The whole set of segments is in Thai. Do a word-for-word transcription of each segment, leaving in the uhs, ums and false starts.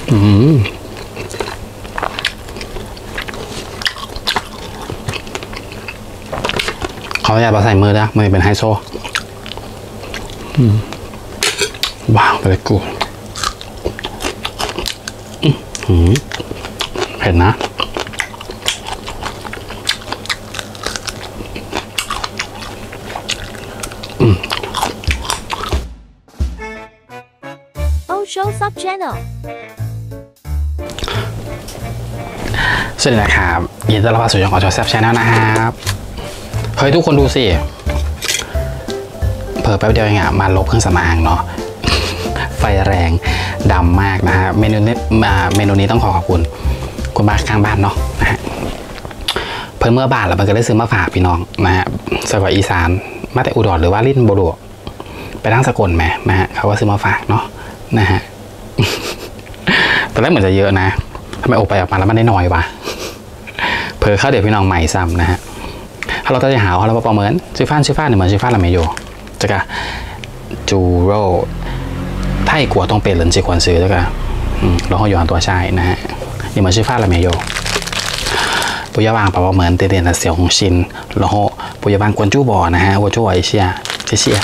อืมเขาอยากมาใส่มือนะมือเป็นไฮโซว้าวเลยกูเผ็ดนะ Show Sub Channel สวัสดีนะครับยินดีต้อนรับสู่ช่องของ Show Sub Channel นะครับเฮ้ยทุกคนดูสิเผลอแป๊บเดียวเองอะมาลบเครื่องสำอางเนาะไฟแรงดำมากนะฮะเมนูนี้เมนูนี้ต้องขอขอบคุณคุณบ้านข้างบ้านเนาะนะฮะเพิ่นเมื่อบาทแล้วมันก็ได้ซื้อมาฝากพี่น้องนะฮะสกออีสานมาแต่อุดรหรือว่าลิ้นโบโดไปทั้งสกลแหมนะฮะเขาก็ซื้อมาฝากเนาะนะฮะตอนแรกเหมือนจะเยอะนะทำไมออกไปออกมาแล้วมันได้น้อยวะเพอเข้าเดี๋ยวพี่น้องใหม่ซ้ำนะฮะถ้าเราก็จะหาเขาแล้วประเมินชื่อฟ้านชื่อฟ้านเนี่ยเหมือนชื่อฟ้านละเมโยจะกะจูโร่ถ้าอีกกว่าต้องเป็นหรือจีควรซื้อจะกะเราเขาอยู่อันตัวใช่นะฮะนี่เหมือนชื่อฟ้านละเมโยปุยบางประเมินเตียนๆเสียวของชินแล้วเขาปุยบางกวนจู้บ่อนะฮะวัวจู้ไอเชียเชีย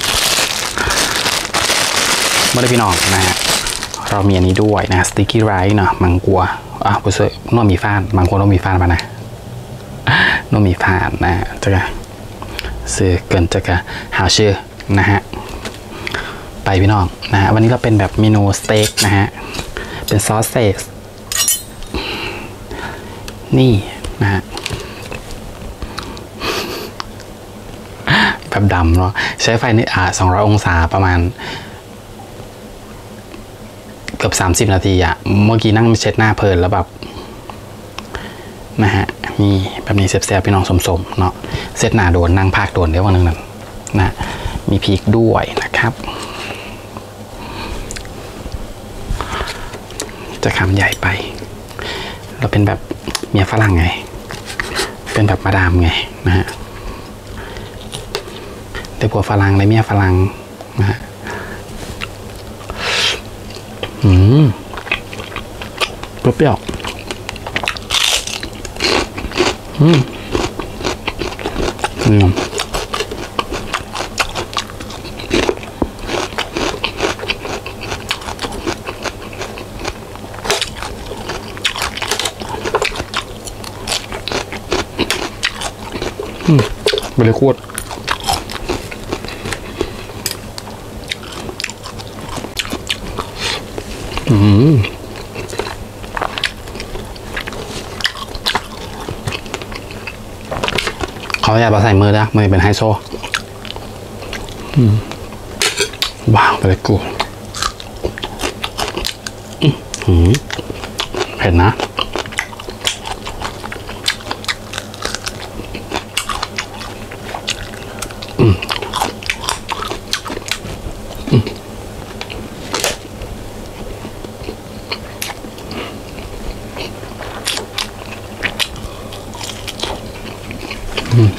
ไม่ได้พี่น้องนะฮะเรามีอันนี้ด้วยนะสติ๊กกี้ไรซ์เนาะมังกัวอ่ะผู้ช่วยน้องมีฟ้านมังกัวน้องมีฟ้านป่ะนะน้องมีฟ้านนะจะกะซื้อเกินจะกะหาชื่อนะฮะไปพี่น้องนะฮะวันนี้เราเป็นแบบเมนูสเต็กนะฮะเป็นซอสเซสนี่นะฮะแบบดำเนาะใช้ไฟนี่อ่าสองร้อยองศาประมาณเกือบสามสิบนาทีอะเมื่อกี้นั่งเช็ดหน้าเพลินแล้วแบบนะฮะมีแบบนี้เสียบๆพี่น้องสมๆเนาะเซตหนาโดนนั่งภาคโดนได้วันนึงนั่นนะมีพริกด้วยนะครับจะคำใหญ่ไปเราเป็นแบบเมียฝรั่งไงเป็นแบบมาดามไงนะฮะได้ผัวฝรั่งได้เมียฝรั่งนะฮะอืมเปรี้ยวอืมอืมอืมเบลล์ขวดอืมเขาอยากมาใส่มือนะมือเป็นไฮโซว้าวเลยกูเผ็ดนะอืมอืมอืม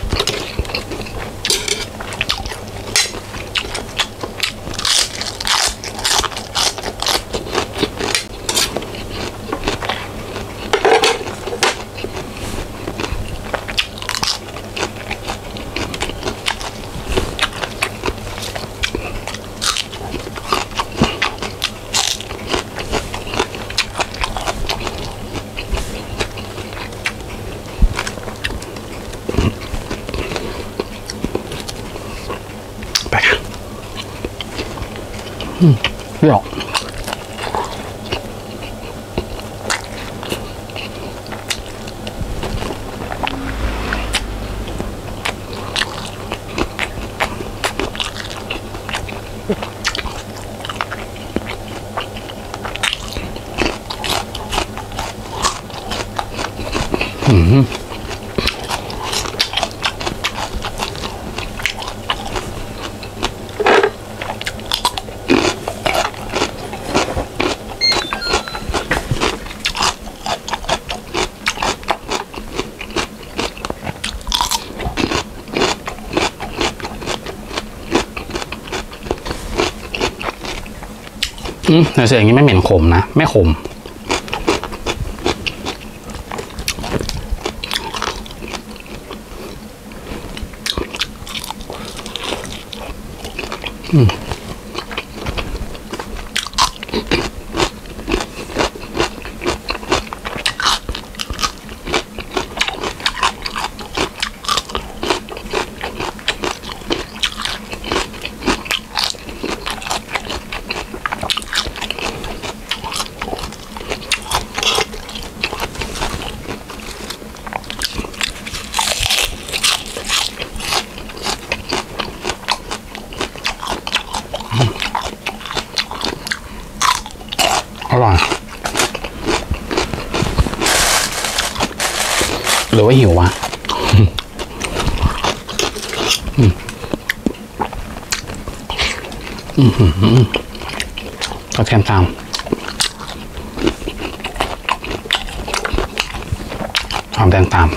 อืมเปรี้ยวอืมอืมแต่เสียอย่างนี้ไม่เหม็นขมนะไม่ขมอืมอร่อยหรือว่าหิววะอืมอืมอืมก็แค่ตามหอมแดงตาม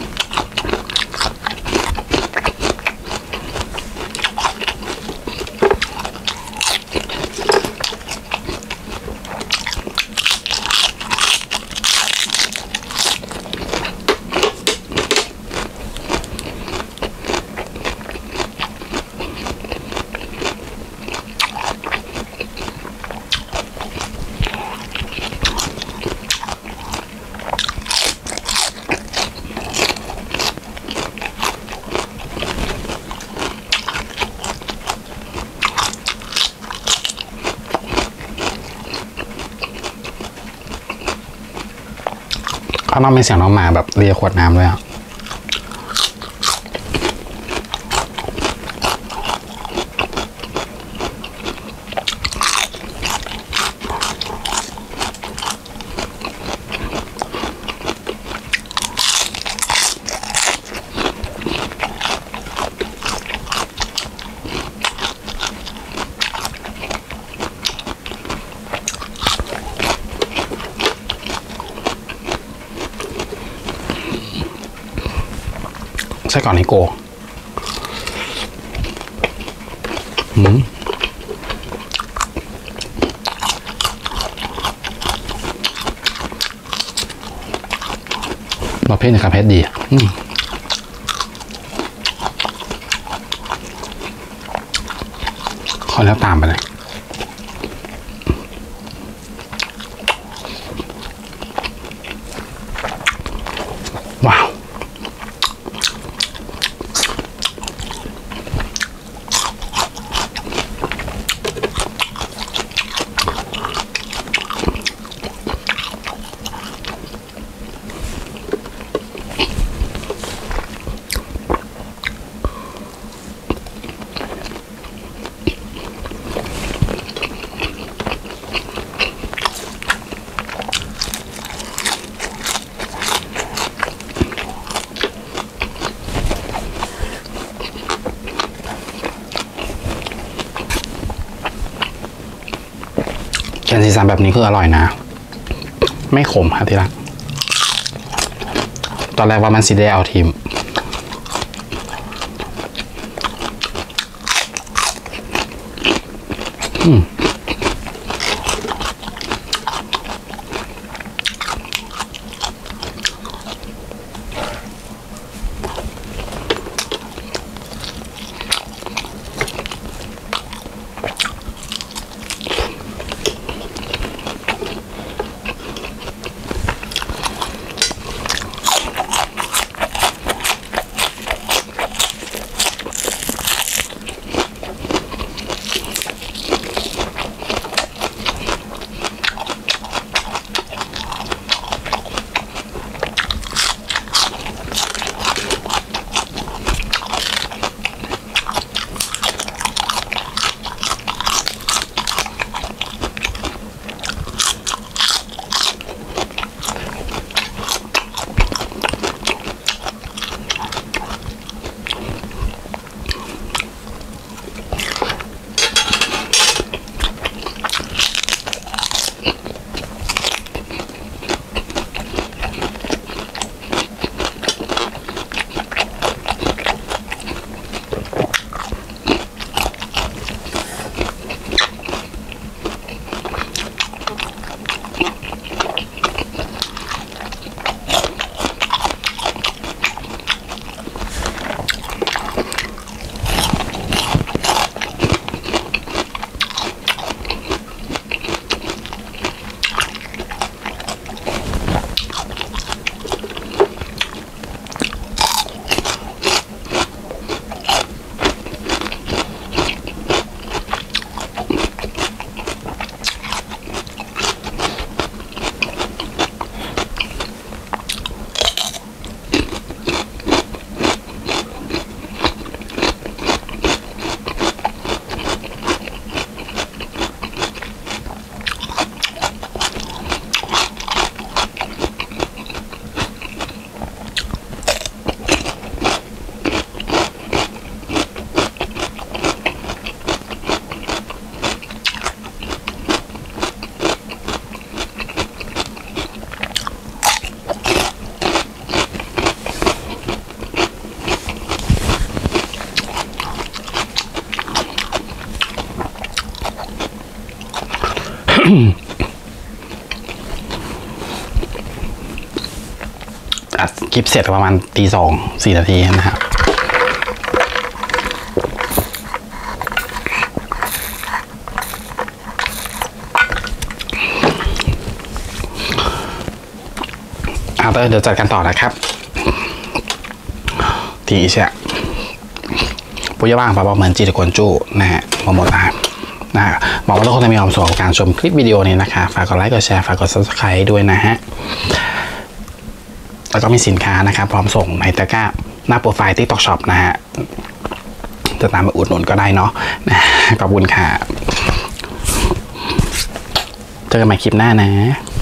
ข้างนอกมีเสียงน้องหมาแบบเลียขวดน้ำด้วยอ่ะใช่ก่อนนิโก้อืมประเภทนะครับเพชรดีอืมขอแล้วตามไปเลยว้าวแกงสีสันแบบนี้คืออร่อยนะไม่ขมครับที่รักตอนแรกว่ามันสีได้เอาทีมอืมอัดคลิปเสร็จประมาณตีสองสี่นาทีนะครับเอาเดี๋ยวจัดกันต่อนะครับทีเชียปุยบ้างปะเหมือนจีตะกวนจู้นะฮะมาหมดแล้วนะฮะบอกว่าทุกคนจะมีความสุขกับการชมคลิปวิดีโอนี้นะคะฝากกดไลค์กดแชร์ฝากกด ซับสไครบ์ ด้วยนะฮะแล้วก็มีสินค้านะครับพร้อมส่งในตะกร้าหน้าโปรไฟล์ TikTok Shop นะฮะจะตามมาอุดหนุนก็ได้เนาะนะขอบคุณค่ะเจอกันใหม่คลิปหน้านะ